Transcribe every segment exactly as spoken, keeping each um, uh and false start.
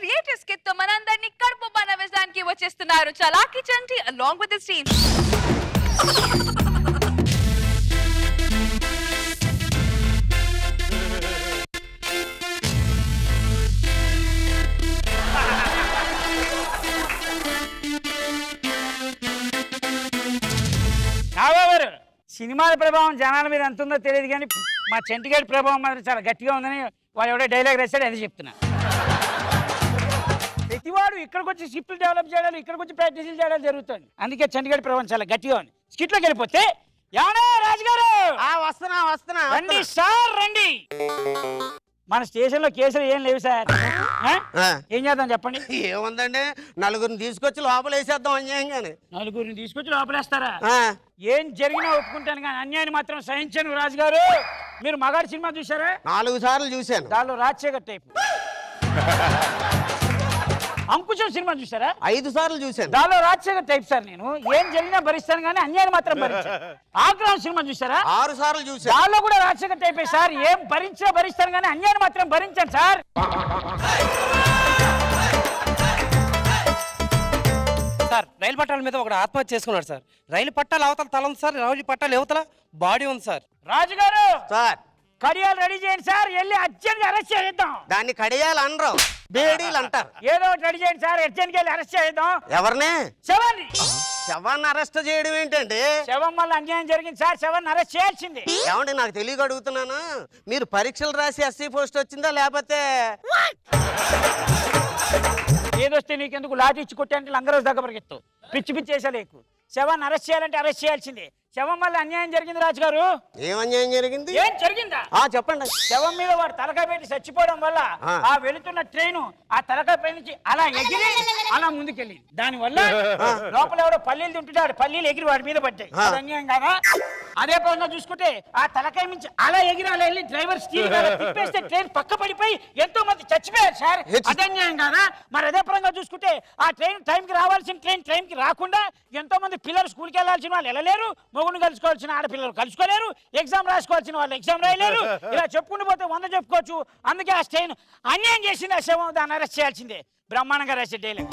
Creative skit తో మనందరినీ కడుపుబ్బా నవ్వించడానికి వచ్చేస్తున్నారు చలాకీ చంటి along with his team. సినిమాల ప్రభావం జనాల మీద ఎంత ఉందో తెలియదు కానీ మా చంటిగాడి ప్రభావం మాత్రం చాలా గట్టిగా ఉందని వాడు ఎవడో డైలాగ్ రాశాడు అది చెప్తున్నా. ప్రతివాడు ఇక్కడికి వచ్చి స్క్రిప్ట్లు డెవలప్ చేయడాలు ఇక్కడికి వచ్చి ప్రాక్టీసులు చేయడం జరుగుతుంది. అందుకే చంటిగాడి ప్రభావం చాలా గట్టిగా ఉంది. స్కిట్లోకి వెళ్ళిపోతే ఏమన్నా రాజుగారు వస్తున్నా వస్తున్నా రండి సార్ రండి. మన స్టేషన్ లో కేసులు ఏం లేవు సార్. ఏం చేద్దాం చెప్పండి. ఏముందండి నలుగురిని తీసుకొచ్చి లోపల వేసేద్దాం అన్యాయంగానే. నలుగురిని తీసుకొచ్చి లోపలేస్తారా? ఏం జరిగినా ఒప్పుకుంటాను కానీ అన్యాయాన్ని మాత్రం సహించను రాజుగారు. మీరు మగాడి సినిమా చూసారా? నాలుగు సార్లు చూశాను. దానిలో రాజశేఖర్ టైప్. అంకుశం సినిమా చూసారా? ఐదు సార్లు చూశాను. దానిలో రాజశేఖర్ టైప్ సార్. నేను ఏం జరిగినా భరిస్తాను కానీ అన్యాయాన్ని మాత్రం భరించాను. ఆగ్రహం సినిమా చూసారా? ఆరు సార్లు చూశాను. దానిలో కూడా రాజశేఖర్ టైప్ సార్. ఏం భరించినా భరిస్తాను కానీ అన్యాయాన్ని మాత్రం భరించాను సార్. సార్ రైలు పట్టాల మీద ఒక ఆత్మహత్య చేసుకున్నాడు సార్. రైలు పట్టాలు అవతల తల ఉంది సార్, రైలు పట్టాలు యువతల బాడీ ఉంది సార్. రాజుగారు సార్ కడియాలు రెడీ చేయండి సార్. వెళ్ళి అర్జెంట్ గా అరెస్ట్ చేద్దాం. దాన్ని కడియాలు అనరు, బేడీలు అంటారు. ఏదో ఒకటి రెడీ చేయండి సార్. అర్జెంట్ గా వెళ్ళి అరెస్ట్ చేద్దాం. ఎవరిని? శవాన్ని. శవాన్ని అరెస్ట్ చేయడం ఏంటండి? శవం వల్ల అన్యాయం జరిగింది సార్. శవాన్ని అరెస్ట్ చేయాల్సింది. ఏమండి నాకు తెలియక అడుగుతున్నాను, మీరు పరీక్షలు రాసి ఎస్సీ పోస్ట్ వచ్చిందా లేకపోతే ఏదొస్తే నీకెందుకు లాఠీ ఇచ్చి కొట్టే లంగరోజు దగ్గర పరిగెత్తు. పిచ్చి పిచ్చి చేసలేకు. శవాన్ని అరెస్ట్ చేయాలంటే అరెస్ట్ చేయాల్సిందే. శవం వల్ల అన్యాయం జరిగింది రాజుగారు. ఏం అన్యాయం జరిగింది? ఏం జరిగిందా చెప్పండి. శవం మీద వాడు తలకాయ పెట్టి చచ్చిపోవడం వల్ల ఆ వెళుతున్న ట్రైన్ ఆ తలకాయ పై నుంచి అలా ఎగిరి అలా ముందుకెళ్ళింది. దాని వల్ల లోపల ఎవడో పల్లీలు తింటున్నాడు, పల్లీలు ఎగిరి వాడి మీద పడ్డాయి. అది అన్యాయం కాదా? అదే పరంగా చూసుకుంటే ఆ తలకాయ నుంచి అలా ఎగిరి అలా వెళ్ళి డ్రైవర్ స్టీల్ తిప్పేస్తే ట్రైన్ పక్క పడిపోయి ఎంతో మంది చచ్చిపోయారు సార్. అది అన్యాయం కాదా? మరి అదే పరంగా చూసుకుంటే ఆ ట్రైన్ టైంకి రావాల్సిన ట్రైన్ ట్రైన్ కి రాకుండా ఎంతో మంది పిల్లలు స్కూల్కి వెళ్ళాల్సిన వాళ్ళు వెళ్ళలేరు, మొగుడు కలుసుకోవాల్సిన ఆడపిల్లలు కలుసుకోలేరు, ఎగ్జామ్ రాసుకోవాల్సిన వాళ్ళు ఎగ్జామ్ రాయలేరు. ఇలా చెప్పుకుంటూ పోతే వంద చెప్పుకోవచ్చు. అందుకే ఆ ట్రైన్ అన్యాయం చేసింది. ఆ శవం దాన్ని అరెస్ట్ చేయాల్సిందే. బ్రహ్మాండంగా రాసే డైలాగ్.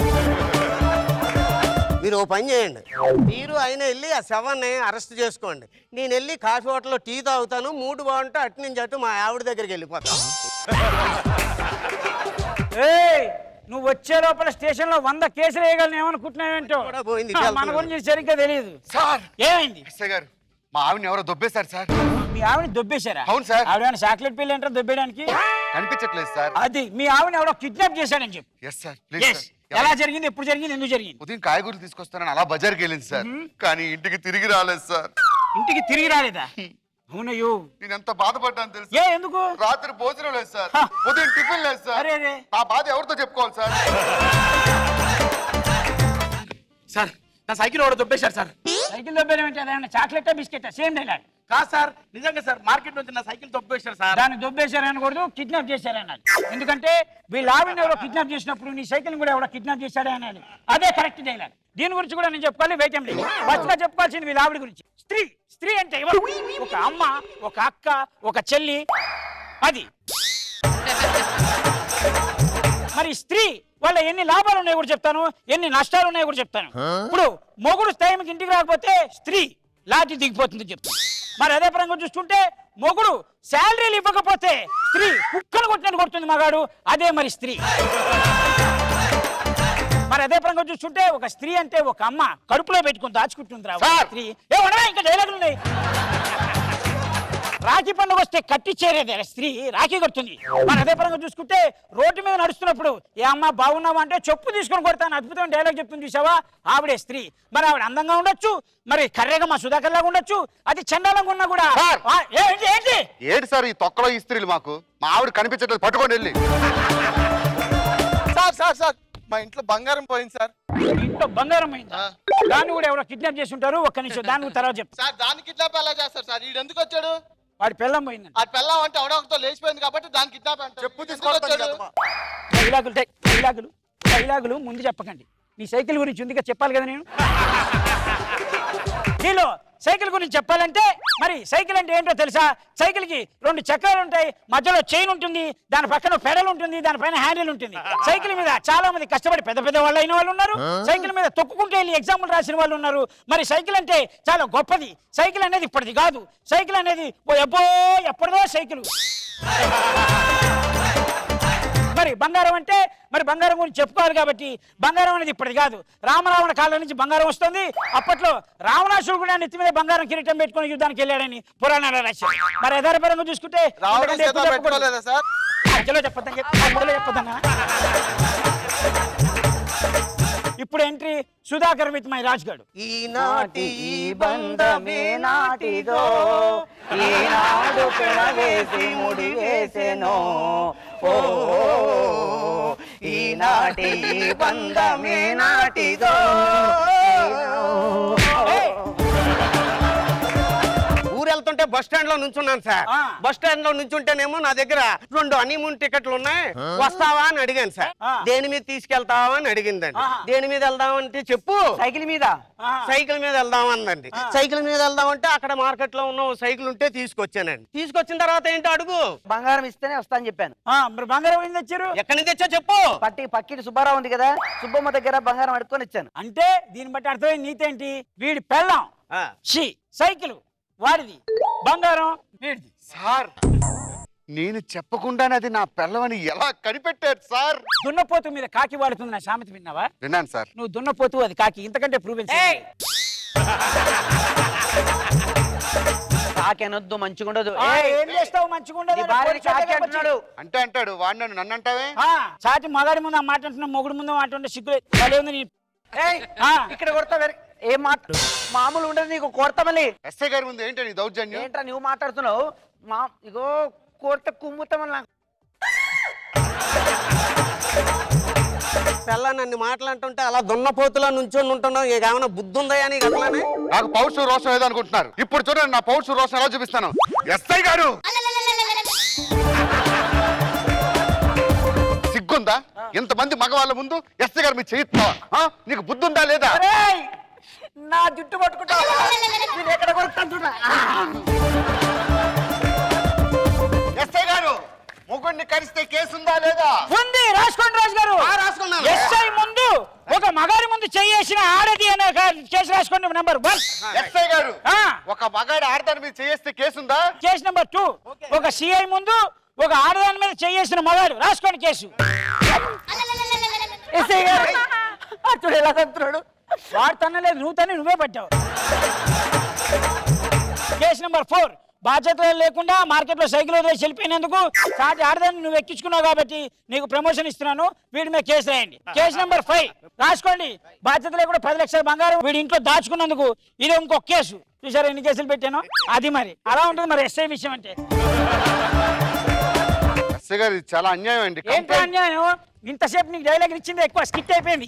మీరు ఓ పని చేయండి, మీరు ఆయన వెళ్ళి ఆ శవాన్ని అరెస్ట్ చేసుకోండి. నేను వెళ్ళి కాఫీ హోటల్లో టీ తాగుతాను. మూడు బాగుంటే అటు నుంచి అటు మా ఆవిడ దగ్గరికి వెళ్ళిపోతాను. నువ్వు వచ్చే లోపల స్టేషన్ లో వంద కేసులు వేయగలను ఏమనుకుంటున్నావేంటో. మన గురించి సరిగ్గా తెలియదు సార్. ఏమైంది? గారు మా ఆవిడని ఎవరో దొబ్బేశారు సార్. మీ ఆవిడ దొబ్బేశారా? అవును సార్. ఆవిడ చాక్లెట్ పిల్ల ఏంటో దొబ్బేయడానికి కనిపించట్లేదు సార్. అది మీ ఆవిడ ఎవరో కిడ్నాప్ చేశాడని చెప్పు. Yes sir please. ఎలా జరిగింది, ఎప్పుడు జరిగింది, ఎందుకు జరిగింది? ఉదయం కాయగూరలు తీసుకొస్తానని అలా బజార్కి వెళ్ళింది సార్, కానీ ఇంటికి తిరిగి రాలేదు సార్. ఇంటికి తిరిగి రాలేదా? అవునయ్యో నేను ఎంత బాధపడ్డాను తెలుసు. ఏ ఎందుకు? రాత్రి భోజనం లేదు సార్, ఉదయం టిఫిన్ లేదు సార్. ఆ బాధ ఎవరితో చెప్పుకోవాలి సార్? సార్ నా సైకిల్ ఎవడో దొబ్బేశారు సార్. సైకిల్ దొబ్బేయడం చాక్లెట్ బిస్కెట్ సేమ్ డైలాగ్ కాదు సార్, నిజంగా సార్. మార్కెట్ నుంచి నా సైకిల్ దొబ్బేశారు సార్. దాన్ని దొబ్బేశారు అనకూడదు, కిడ్నాప్ చేశారన్నాడు. ఎందుకంటే వీళ్ళ ఆవిడని ఎవరో కిడ్నాప్ చేసినప్పుడు నీ సైకిల్ కూడా ఎవరో కిడ్నాప్ చేశాడే అన్నాడు. అదే కరెక్ట్ డైలాగ్. దీని గురించి కూడా నేను చెప్పుకోవాలి. వెయిట్ లేదు, ఫస్ట్ గా చెప్పుకోవాల్సింది వీళ్ళ ఆవిడ గురించి. స్త్రీ స్త్రీ అంటే ఎవరు? ఒక అమ్మ, ఒక అక్క, ఒక చెల్లి. అది మరి స్త్రీ వాళ్ళ ఎన్ని లాభాలు ఉన్నాయో కూడా చెప్తాను, ఎన్ని నష్టాలు ఉన్నాయో కూడా చెప్తాను. ఇప్పుడు మొగుడు టైంకి ఇంటికి రాకపోతే స్త్రీ లాఠీ దిగిపోతుంది చెప్తాను. మరి అదే పరంగా చూస్తుంటే మొగుడు శాలరీలు ఇవ్వకపోతే స్త్రీ కుక్కను కొట్టినట్టు కొడుతుంది మగాడు. అదే మరి స్త్రీ. మరి అదే పరంగా చూస్తుంటే ఒక స్త్రీ అంటే ఒక అమ్మ కడుపులో పెట్టుకుని దాచుకుంటుంది రా స్త్రీ. ఏమన్నా ఇంకా డైలాగులు ఉన్నాయి. రాఖీ పండుగ వస్తే కట్టిచ్చేరేదే స్త్రీ, రాఖీ కడుతుంది. మరి అదే పరంగా చూసుకుంటే రోడ్డు మీద నడుస్తున్నప్పుడు ఏ అమ్మ బాగున్నావా అంటే చెప్పు తీసుకొని కొడతాను అద్భుతమైన డైలాగ్ చెప్తుంది చూసావా, ఆవిడే స్త్రీ. మరి ఆవిడ అందంగా ఉండొచ్చు, మరి కర్రేగా మా సుధాకర్ లాగా ఉండొచ్చు, అది చండాలంగా ఉన్నా కూడా. ఏంటి ఏంటి ఏంటి సార్ ఈ తొక్కలో ఈ స్త్రీలు? మాకు మా ఆవిడ కనిపించట్లేదు, పట్టుకొని వెళ్ళి. సార్ సార్ సార్ మా ఇంట్లో బంగారం పోయింది సార్. ఇంట్లో బంగారం పోయిందా? దాన్ని కూడా ఎవరో కిడ్నాప్ చేసి ఉంటారు. ఒక్క నిమిషం దాని తర్వాత చెప్తా సార్. దాన్ని కిడ్నాప్ ఎలా చేస్తారు సార్? ఈడు ఎందుకు వచ్చాడు? వాడి పెళ్ళం పోయింది. ఆ పెళ్ళం అంటే ఎవడొకతో లేచిపోయింది కాబట్టి దాన్ని కిడ్నాప్ అంటారు. చెప్పు తీసుకొచ్చాడు. డైలాగులు డైలాగులు డైలాగులు ముందు చెప్పకండి. నీ సైకిల్ గురించి ఉందిగా చెప్పాలి కదా నేను. నీలో సైకిల్ గురించి చెప్పాలంటే మరి సైకిల్ అంటే ఏంటో తెలుసా? సైకిల్ కి రెండు చక్రాలు ఉంటాయి, మధ్యలో చైన్ ఉంటుంది, దాని పక్కన పెడల్ ఉంటుంది, దానిపైన హ్యాండిల్ ఉంటుంది. సైకిల్ మీద చాలా మంది కష్టపడి పెద్ద పెద్ద వాళ్ళు అయిన వాళ్ళు ఉన్నారు, సైకిల్ మీద తొక్కుకుంటూ వెళ్ళి ఎగ్జాంపుల్ రాసిన వాళ్ళు ఉన్నారు. మరి సైకిల్ అంటే చాలా గొప్పది. సైకిల్ అనేది ఇప్పటిది కాదు, సైకిల్ అనేది ఓ ఎబ్బో ఎప్పటిదో సైకిల్. మరి బంగారం అంటే మరి బంగారం గురించి చెప్పుకోవాలి కాబట్టి బంగారం అనేది ఇప్పటిది కాదు, రామరావణ కాలం నుంచి బంగారం వస్తుంది. అప్పట్లో రావణాసుడు కూడా నెత్తి మీద బంగారం కిరీటం పెట్టుకుని యుద్ధానికి వెళ్ళాడని పురాణాలు రాశారు. మరి ఆధారపరంగా చూసుకుంటే మధ్యలో చెప్పొద్దని చెప్పి మధ్యలో చెప్పొద్దన్నా. ఇప్పుడు entry Sudhakar with my Raj గారు. ఈనాటి ఈ బంధమే నాటిదో, ఈనాడు పెనవేసి ముడి వేసెనో, ఓ ఈనాటి ఈ బంధమే నాటిదో. ఊరెళ్తుంటే బస్ స్టాండ్ లో నుంచున్నాను సార్. బస్ స్టాండ్ లో నుంచుంటేనేమో నా దగ్గర రెండు హనీమూన్ టికెట్లు ఉన్నాయి, వస్తావా అని అడిగాను సార్. దేని మీద తీసుకెళ్తావా అని అడిగిందండి. దేని మీద వెళ్దామంటే చెప్పు. సైకిల్ మీద. సైకిల్ మీద వెళ్దామందండి. సైకిల్ మీద వెళ్దామంటే అక్కడ మార్కెట్ లో ఉన్న సైకిల్ ఉంటే తీసుకొచ్చానండి. తీసుకొచ్చిన తర్వాత ఏంటో అడుగు. బంగారం ఇస్తేనే వస్తాను చెప్పాను. మరి బంగారం ఏం తెచ్చారు? ఎక్కడి నుంచి తెచ్చా చెప్పు. పట్టి పక్కిటి సుబ్బారావు ఉంది కదా, సుబ్బమ్మ దగ్గర బంగారం అడుక్కొని ఇచ్చాను. అంటే దీన్ని బట్టి అర్థమైంది నీతేంటి? వీడి పెళ్ళాం షీ, సైకిల్ వాడిది, బంగారం వీడిది. సార్ నేను చెప్పకుండానే అది నా పిల్లవని ఎలా కనిపెట్టారు సార్? దున్నపోతు మీద కాకి వాడుతుంది నా సామెత విన్నావా? విన్నాను సార్. నువ్వు దున్నపోతు, అది కాకి. ఇంతకంటే ప్రూవ్ కాకెనొద్దు, మంచిగుండదు. ఏం చేస్తావు? మంచిగుండదు అంటే అంటాడు వాడు నన్ను నన్ను అంటావే. చాటి మగాడి ముందు ఆ మాట అంటున్నా, మొగుడు ముందు మాట ఉంటే సిగ్గు ఉంది. ఇక్కడ కొడతా ఏం మాట మామూలు ఉండదు నీకు. కొడతా మళ్ళీ ఎస్ఐ గారి ముందు ఏంటో నీ దౌర్జన్యం? ఏంట్రా నువ్వు మాట్లాడుతున్నావు? మా ఇగో కొడితే కుమ్ముతామని నాకు పిల్ల నన్ను మాట్లాడుతుంటే అలా దున్నపోతులా నుంచొని ఉంటున్నావు. ఏమైనా బుద్ధి ఉందా అని అట్లానే? నాకు పౌరుష రోషం ఏదో అనుకుంటున్నారు. ఇప్పుడు చూడండి నా పౌరుష రోషం ఎలా చూపిస్తాను. ఎస్ఐ గారు సిగ్గుందా? ఇంతమంది మగవాళ్ళ ముందు ఎస్ఐ గారు మీరు చేయిస్తావా? నీకు బుద్ధి ఉందా లేదా? నా జుట్టు పట్టుకుంటా ఎక్కడ కొడుకుంటున్నా. ఎస్ఐ గారు ముగ్గురిని కలిస్తే కేసు ఉందా లేదా? ఉంది, రాసుకోండి రాజు గారు. రాసుకున్నాను. ఎస్ఐ ముందు ఒక మగాడి ముందు చేసిన ఆడది అనే కేసు రాసుకోండి. Number one. ఎస్ఐ గారు ఒక మగాడి ఆడదాని మీద చేస్తే కేసు ఉందా? కేసు నెంబర్ టూ, ఒక సిఐ ముందు ఒక ఆడదాని మీద చేసిన మగాడు, రాసుకోండి కేసు. ఎస్ఐ గారు అతడు ఎలా తంటున్నాడు? వాడు తన్నలేదు, నువ్వు తన్ని నువ్వే పట్టావు. కేసు నెంబర్ ఫోర్, బాధ్యతలు లేకుండా మార్కెట్లో సైకిల్ వదిలేసి వెళ్ళిపోయినందుకు సాటి ఆడదాన్ని నువ్వు ఎక్కించుకున్నావు కాబట్టి నీకు ప్రమోషన్ ఇస్తున్నాను, వీడి మీద కేసు రాయండి. కేసు నెంబర్ ఫైవ్ రాసుకోండి, బాధ్యత లేకుండా పది లక్షల బంగారం వీడి ఇంట్లో దాచుకున్నందుకు ఇది ఇంకొక కేసు. చూసారా ఎన్ని కేసులు పెట్టాను? అది మరి అలా ఉంటుంది మరి ఎస్ఐ విషయం అంటే. ఎస్ఐ గారు ఇది చాలా అన్యాయం అండి. ఏంటి అన్యాయం? ఇంతసేపు నీకు డైలాగ్ ఇచ్చింది ఎక్కువ, స్కిట్ అయిపోయింది.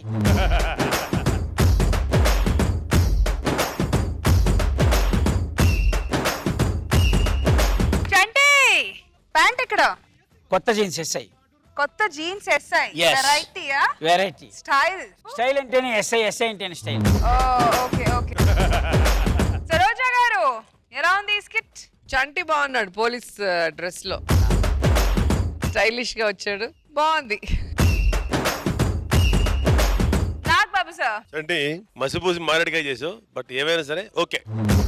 ప్యాంట్ ఎక్కడ? కొత్త జీన్స్ ఎస్ఐ. కొత్త జీన్స్ ఎస్ఐ. వెరైటీయా? వెరైటీ. స్టైల్. స్టైల్ అంటేనే ఎస్ఐ, ఎస్ఐ అంటేనే స్టైల్. Okay okay. సరోజా గారు ఎలా ఉంది స్కిట్? చంటి బాగున్నాడు పోలీస్ డ్రెస్ లో, స్టైలిష్ గా వచ్చాడు, బాగుంది. నాగ్ బాబు సార్ చంటి మసిపూసి మారేడుకాయ చేసావు, బట్ ఏమైనా సరే ఓకే.